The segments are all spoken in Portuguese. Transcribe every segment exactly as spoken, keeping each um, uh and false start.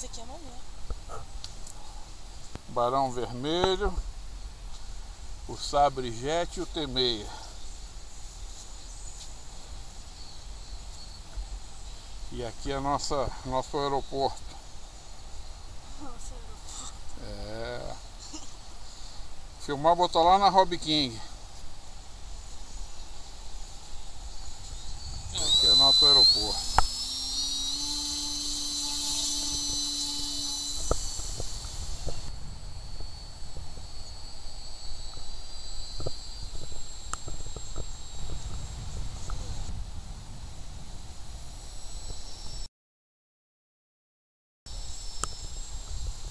Esse aqui é maneiro. Barão Vermelho, o Sabre Jet e o T seis. E aqui é nossa, nosso aeroporto. Nossa, aeroporto. É. Filmar, botar lá na Hobby King. Aqui é nosso aeroporto.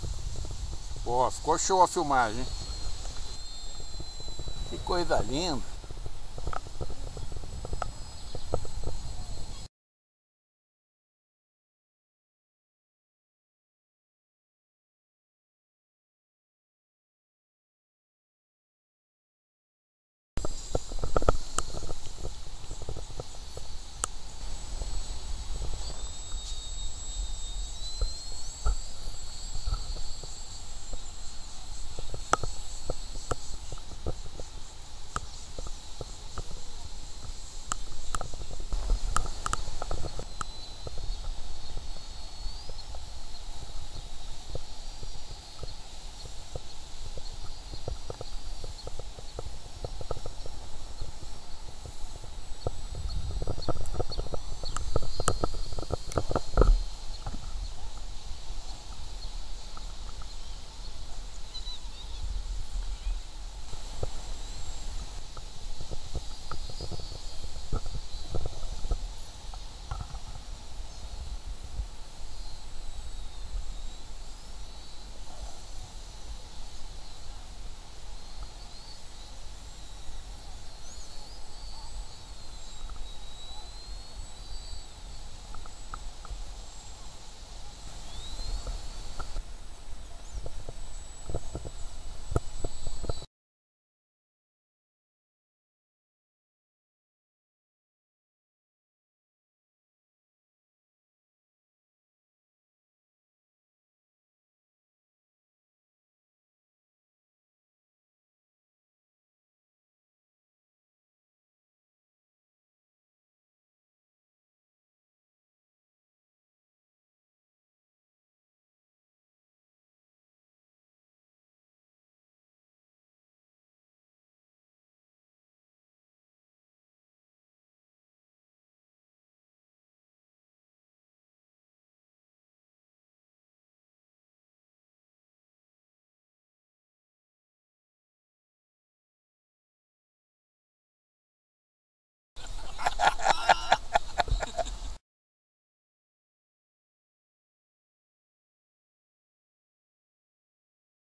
Pô, ficou show a filmagem, hein? Que coisa linda.